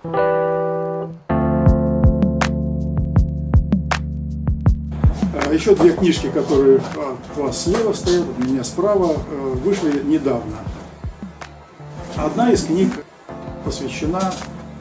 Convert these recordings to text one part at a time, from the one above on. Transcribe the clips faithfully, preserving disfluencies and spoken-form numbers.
Еще две книжки, которые от вас слева стоят, от меня справа, вышли недавно. Одна из книг посвящена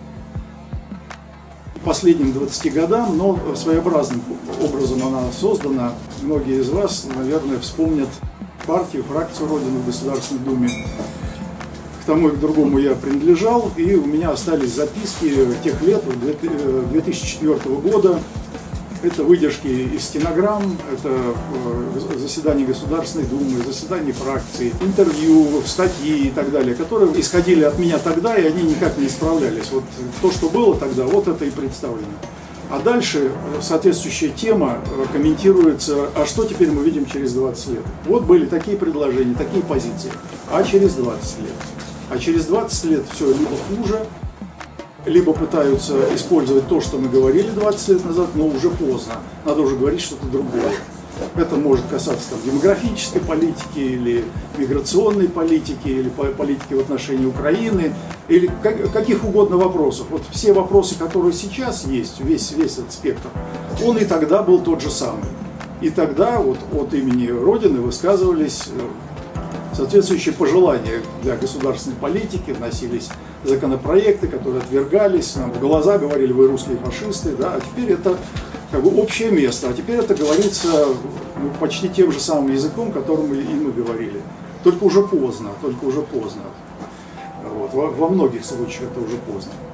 последним двадцати годам, но своеобразным образом она создана. Многие из вас, наверное, вспомнят партию, фракцию Родины в Государственной Думе. К тому и к другому я принадлежал, и у меня остались записки тех лет, две тысячи четвёртого года. Это выдержки из стенограмм, это заседания Государственной Думы, заседания фракции, интервью, статьи и так далее, которые исходили от меня тогда, и они никак не исправлялись. Вот то, что было тогда, вот это и представлено. А дальше соответствующая тема комментируется, а что теперь мы видим через двадцать лет. Вот были такие предложения, такие позиции, а через двадцать лет. А через двадцать лет все либо хуже, либо пытаются использовать то, что мы говорили двадцать лет назад, но уже поздно. Надо уже говорить что-то другое. Это может касаться там, демографической политики, или миграционной политики, или политики в отношении Украины, или каких угодно вопросов. Вот все вопросы, которые сейчас есть, весь, весь этот спектр, он и тогда был тот же самый. И тогда вот от имени Родины высказывались соответствующие пожелания для государственной политики, вносились законопроекты, которые отвергались, нам в глаза говорили, вы русские фашисты, да, а теперь это как бы общее место, а теперь это говорится ну, почти тем же самым языком, которым и мы говорили. Только уже поздно, только уже поздно. Вот, во, во многих случаях это уже поздно.